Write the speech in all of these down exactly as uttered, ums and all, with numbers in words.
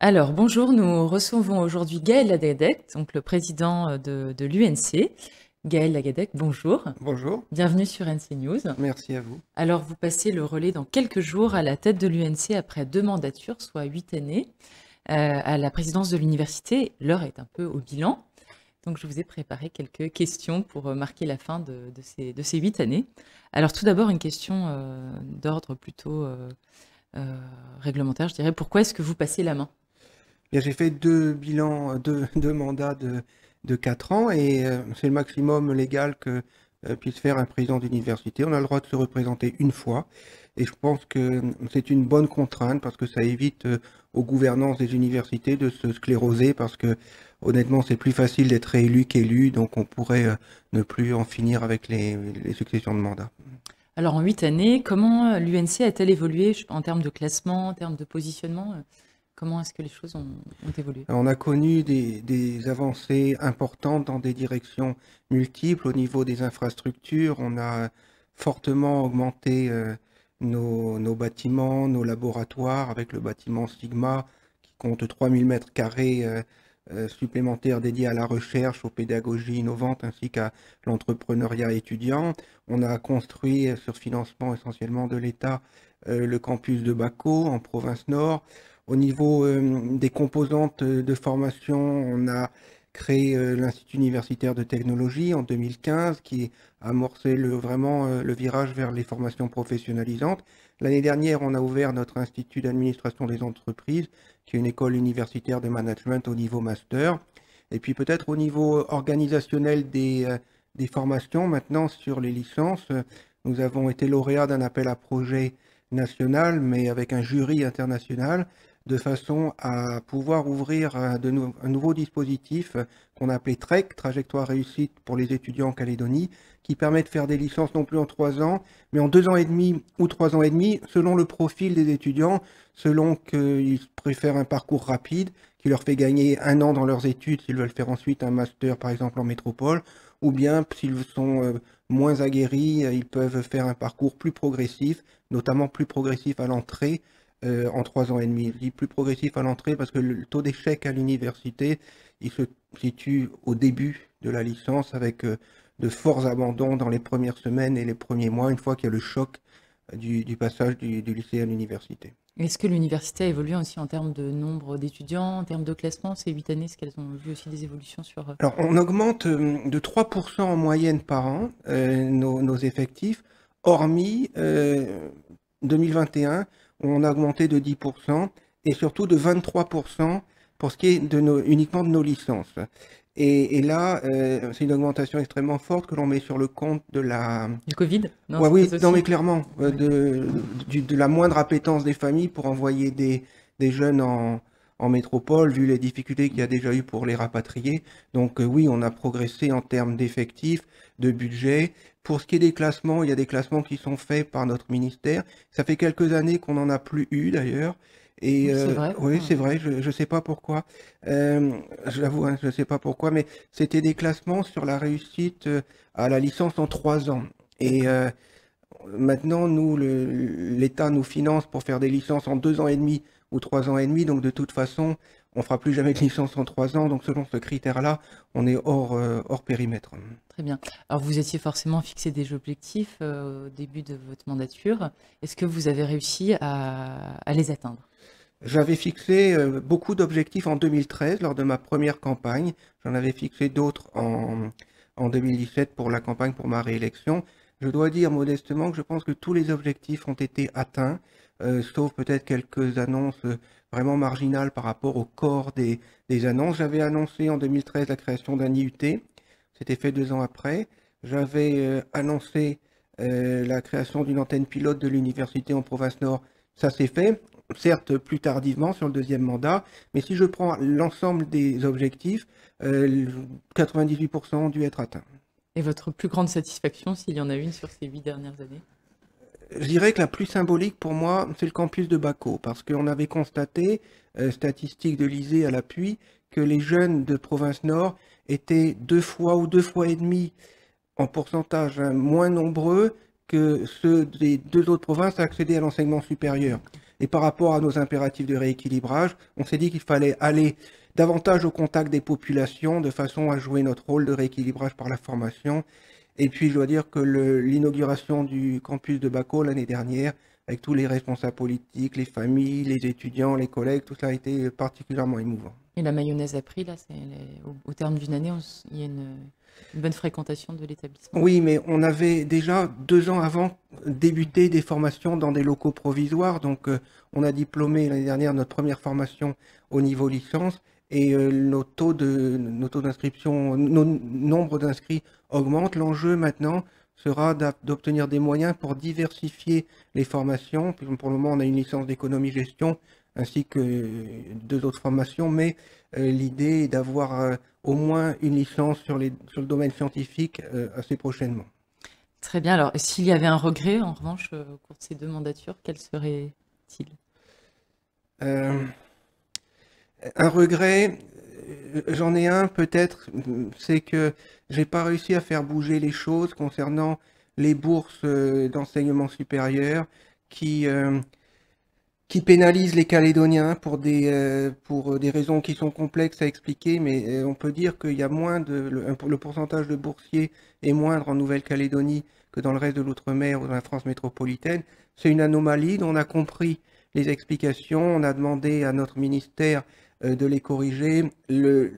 Alors, bonjour, nous recevons aujourd'hui Gaël Lagadec, donc le président de, de l'U N C. Gaël Lagadec, bonjour. Bonjour, Bienvenue sur N C News. merci à vous. Alors, vous passez le relais dans quelques jours à la tête de l'U N C après deux mandatures, soit huit années, euh, à la présidence de l'université. L'heure est un peu au bilan. Donc, je vous ai préparé quelques questions pour marquer la fin de, de ces, de ces huit années. Alors, tout d'abord, une question euh, d'ordre plutôt euh, euh, réglementaire, je dirais. Pourquoi est-ce que vous passez la main? Bien, j'ai fait deux bilans, deux, deux mandats de, de quatre ans et euh, c'est le maximum légal que euh, puisse faire un président d'université. On a le droit de se représenter une fois et je pense que c'est une bonne contrainte parce que ça évite euh, aux gouvernances des universités de se scléroser parce que honnêtement c'est plus facile d'être élu qu'élu, donc on pourrait euh, ne plus en finir avec les, les successions de mandats. Alors, en huit années, comment l'U N C a-t-elle évolué en termes de classement, en termes de positionnement? Comment est-ce que les choses ont, ont évolué? On a connu des, des avancées importantes dans des directions multiples au niveau des infrastructures. On a fortement augmenté euh, nos, nos bâtiments, nos laboratoires avec le bâtiment Sigma qui compte trois mille mètres carrés euh, euh, supplémentaires dédiés à la recherche, aux pédagogies innovantes ainsi qu'à l'entrepreneuriat étudiant. On a construit euh, sur financement essentiellement de l'État euh, le campus de Baco en province Nord. Au niveau euh, des composantes de formation, on a créé euh, l'Institut universitaire de technologie en deux mille quinze qui a amorcé le, vraiment euh, le virage vers les formations professionnalisantes. L'année dernière, on a ouvert notre Institut d'administration des entreprises, qui est une école universitaire de management au niveau master. Et puis peut-être au niveau organisationnel des, euh, des formations, maintenant sur les licences, nous avons été lauréats d'un appel à projet national, mais avec un jury international, de façon à pouvoir ouvrir un, de nou un nouveau dispositif qu'on a appelé T R E C, Trajectoire Réussite pour les étudiants en Calédonie, qui permet de faire des licences non plus en trois ans, mais en deux ans et demi ou trois ans et demi, selon le profil des étudiants, selon qu'ils préfèrent un parcours rapide, qui leur fait gagner un an dans leurs études s'ils veulent faire ensuite un master, par exemple en métropole, ou bien s'ils sont euh, moins aguerris, ils peuvent faire un parcours plus progressif, notamment plus progressif à l'entrée, Euh, en trois ans et demi. Je dis plus progressif à l'entrée parce que le taux d'échec à l'université, il se situe au début de la licence avec euh, de forts abandons dans les premières semaines et les premiers mois, une fois qu'il y a le choc euh, du, du passage du, du lycée à l'université. Est-ce que l'université a évolué aussi en termes de nombre d'étudiants, en termes de classement? Ces huit années, est-ce qu'elles ont vu aussi des évolutions sur... Alors, on augmente euh, de trois pour cent en moyenne par an euh, nos, nos effectifs, hormis euh, deux mille vingt et un, où on a augmenté de dix pour cent et surtout de vingt-trois pour cent pour ce qui est de nos, uniquement de nos licences. Et, et là, euh, c'est une augmentation extrêmement forte que l'on met sur le compte de la... Du Covid? Non, Ouais, c'est oui, peut-être non aussi... mais clairement, euh, Oui. de, du- de la moindre appétence des familles pour envoyer des, des jeunes en, en métropole, vu les difficultés qu'il y a déjà eu pour les rapatrier. Donc euh, oui, on a progressé en termes d'effectifs, de budget. Pour ce qui est des classements, il y a des classements qui sont faits par notre ministère. Ça fait quelques années qu'on n'en a plus eu d'ailleurs. Et Oui, c'est euh, vrai. oui, Hum. c'est vrai, je ne sais pas pourquoi. Euh, J'avoue, hein, je ne sais pas pourquoi, mais c'était des classements sur la réussite euh, à la licence en trois ans. Et D'accord. euh, maintenant, nous, l'État nous finance pour faire des licences en deux ans et demi ou trois ans et demi. Donc, de toute façon, on fera plus jamais de licence en trois ans. Donc, selon ce critère-là, on est hors, euh, hors périmètre. Très bien. Alors, vous étiez forcément fixé des objectifs euh, au début de votre mandature. Est-ce que vous avez réussi à, à les atteindre? J'avais fixé euh, beaucoup d'objectifs en deux mille treize lors de ma première campagne. J'en avais fixé d'autres en, en deux mille dix-sept pour la campagne pour ma réélection. Je dois dire modestement que je pense que tous les objectifs ont été atteints, euh, sauf peut-être quelques annonces euh, vraiment marginales par rapport au corps des, des annonces. J'avais annoncé en deux mille treize la création d'un I U T, c'était fait deux ans après. J'avais euh, annoncé euh, la création d'une antenne pilote de l'université en province Nord, ça s'est fait, certes plus tardivement sur le deuxième mandat, mais si je prends l'ensemble des objectifs, euh, quatre-vingt-dix-huit pour cent ont dû être atteints. Et votre plus grande satisfaction, s'il y en a une sur ces huit dernières années? Je dirais que la plus symbolique pour moi, c'est le campus de Baco, parce qu'on avait constaté, euh, statistiques de l'I S E E à l'appui, que les jeunes de province Nord étaient deux fois ou deux fois et demi en pourcentage hein, moins nombreux que ceux des deux autres provinces à accéder à l'enseignement supérieur. Et par rapport à nos impératifs de rééquilibrage, on s'est dit qu'il fallait aller davantage au contact des populations de façon à jouer notre rôle de rééquilibrage par la formation. Et puis je dois dire que l'inauguration du campus de Baco l'année dernière, avec tous les responsables politiques, les familles, les étudiants, les collègues, tout ça a été particulièrement émouvant. Et la mayonnaise a pris, là, les, au, au terme d'une année, on, il y a une, une bonne fréquentation de l'établissement. Oui, mais on avait déjà, deux ans avant, débuté des formations dans des locaux provisoires. Donc, euh, on a diplômé l'année dernière notre première formation au niveau licence. Et euh, nos taux de, nos taux d'inscription, nos nombres d'inscrits augmentent. L'enjeu maintenant sera d'obtenir des moyens pour diversifier les formations. Pour le moment, on a une licence d'économie-gestion ainsi que deux autres formations, mais euh, l'idée est d'avoir euh, au moins une licence sur, les, sur le domaine scientifique euh, assez prochainement. Très bien. Alors, s'il y avait un regret, en revanche, euh, au cours de ces deux mandatures, quel serait-il? euh, Un regret, j'en ai un peut-être, c'est que j'ai pas réussi à faire bouger les choses concernant les bourses d'enseignement supérieur qui... Euh, qui pénalise les Calédoniens pour des, euh, pour des raisons qui sont complexes à expliquer, mais euh, on peut dire qu'il y a moins de, le, le pourcentage de boursiers est moindre en Nouvelle-Calédonie que dans le reste de l'outre-mer ou dans la France métropolitaine. C'est une anomalie dont on a compris les explications, on a demandé à notre ministère euh, de les corriger. Le,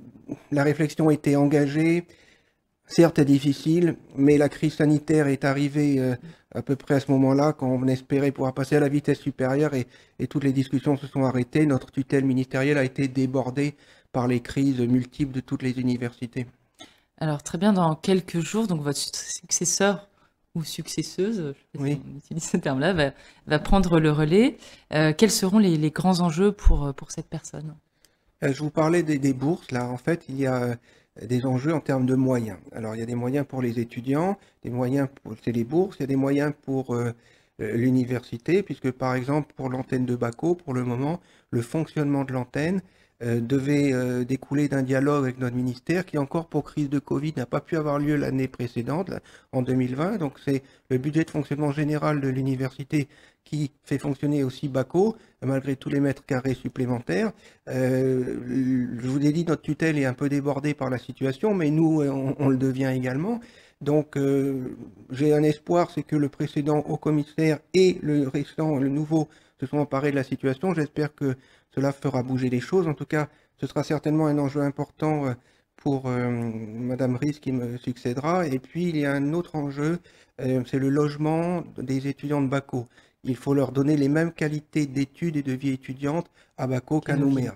la réflexion a été engagée. Certes, difficile, mais la crise sanitaire est arrivée euh, à peu près à ce moment-là, quand on espérait pouvoir passer à la vitesse supérieure et, et toutes les discussions se sont arrêtées. Notre tutelle ministérielle a été débordée par les crises multiples de toutes les universités. Alors, très bien, dans quelques jours, donc votre successeur ou successeuse, je ne sais pas oui. si on utilise ce terme-là, va, va prendre le relais. Euh, quels seront les, les grands enjeux pour, pour cette personne? euh, Je vous parlais des, des bourses. Là, en fait, il y a des enjeux en termes de moyens. Alors, il y a des moyens pour les étudiants, des moyens pour c'est les bourses, il y a des moyens pour euh, l'université, puisque par exemple, pour l'antenne de Baco, pour le moment, le fonctionnement de l'antenne euh, devait euh, découler d'un dialogue avec notre ministère qui, encore pour crise de Covid, n'a pas pu avoir lieu l'année précédente, là, en deux mille vingt. Donc, c'est le budget de fonctionnement général de l'université qui fait fonctionner aussi Baco, malgré tous les mètres carrés supplémentaires. Euh, je vous ai dit, notre tutelle est un peu débordée par la situation, mais nous, on, on le devient également. Donc, euh, j'ai un espoir, c'est que le précédent haut commissaire et le récent, le nouveau, se sont emparés de la situation. J'espère que cela fera bouger les choses. En tout cas, ce sera certainement un enjeu important pour euh, Madame Ries qui me succédera. Et puis, il y a un autre enjeu, euh, c'est le logement des étudiants de Baco. Il faut leur donner les mêmes qualités d'études et de vie étudiante à Baco qu'à Nouméa.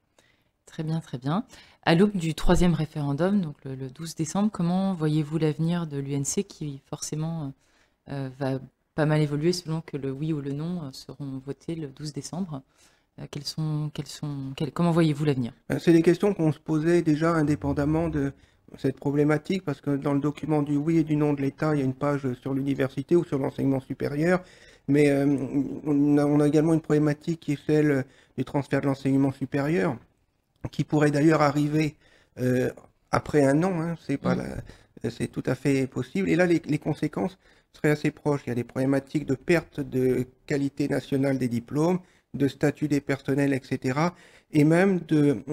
Très bien, très bien. À l'aube du troisième référendum, donc le, le douze décembre, comment voyez-vous l'avenir de l'U N C qui forcément euh, va pas mal évoluer selon que le oui ou le non euh, seront votés le douze décembre? euh, quels sont, quels sont, quels, Comment voyez-vous l'avenir? C'est des questions qu'on se posait déjà indépendamment de cette problématique, parce que dans le document du oui et du non de l'État, il y a une page sur l'université ou sur l'enseignement supérieur. Mais euh, on, a, on a également une problématique qui est celle du transfert de l'enseignement supérieur, qui pourrait d'ailleurs arriver euh, après un an, hein, c'est pas la, c'est tout à fait possible. Et là, les, les conséquences seraient assez proches. Il y a des problématiques de perte de qualité nationale des diplômes, de statut des personnels, et cetera, et même de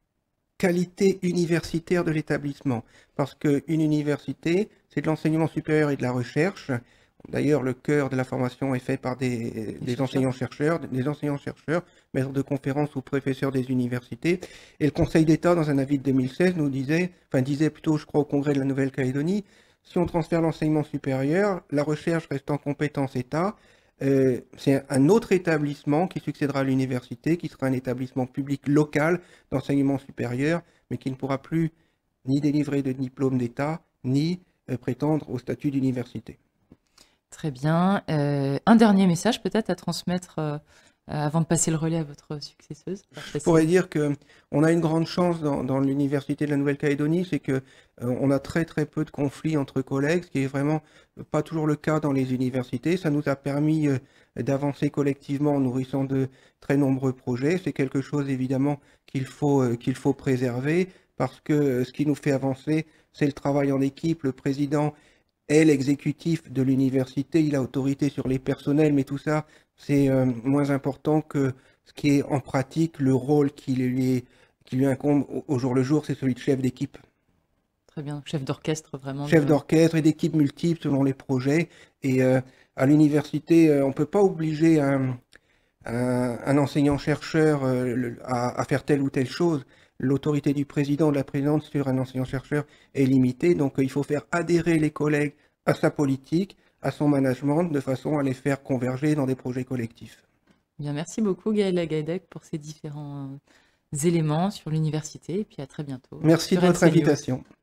qualité universitaire de l'établissement. Parce qu'une université, c'est de l'enseignement supérieur et de la recherche. D'ailleurs, le cœur de la formation est fait par des, des enseignants-chercheurs, des enseignants-chercheurs, maîtres de conférences ou professeurs des universités. Et le Conseil d'État, dans un avis de deux mille seize, nous disait, enfin disait plutôt, je crois, au Congrès de la Nouvelle-Calédonie, si on transfère l'enseignement supérieur, la recherche reste en compétence État. Euh, c'est un autre établissement qui succédera à l'université, qui sera un établissement public local d'enseignement supérieur, mais qui ne pourra plus ni délivrer de diplôme d'État, ni euh, prétendre au statut d'université. Très bien. Euh, un dernier message peut-être à transmettre euh, avant de passer le relais à votre successeuse. Je pourrais dire qu'on a une grande chance dans, dans l'université de la Nouvelle-Calédonie, c'est qu'on euh, a très très peu de conflits entre collègues, ce qui est vraiment pas toujours le cas dans les universités. Ça nous a permis euh, d'avancer collectivement en nourrissant de très nombreux projets. C'est quelque chose évidemment qu'il faut, euh, qu'il faut préserver, parce que euh, ce qui nous fait avancer, c'est le travail en équipe. Le président est l'exécutif de l'université, il a autorité sur les personnels, mais tout ça, c'est euh, moins important que ce qui est en pratique, le rôle qui lui, est- qui lui incombe au, au jour le jour, c'est celui de chef d'équipe. Très bien, chef d'orchestre vraiment Chef de... d'orchestre et d'équipes multiples selon les projets. Et euh, à l'université, euh, on ne peut pas obliger un, un, un enseignant-chercheur euh, le- à, à faire telle ou telle chose. L'autorité du président ou de la présidente sur un enseignant-chercheur est limitée, donc euh, il faut faire adhérer les collègues à sa politique, à son management, de façon à les faire converger dans des projets collectifs. Bien, merci beaucoup Gaëlle Gaïdec pour ces différents euh, éléments sur l'université et puis à très bientôt Merci sur de votre N C News. invitation.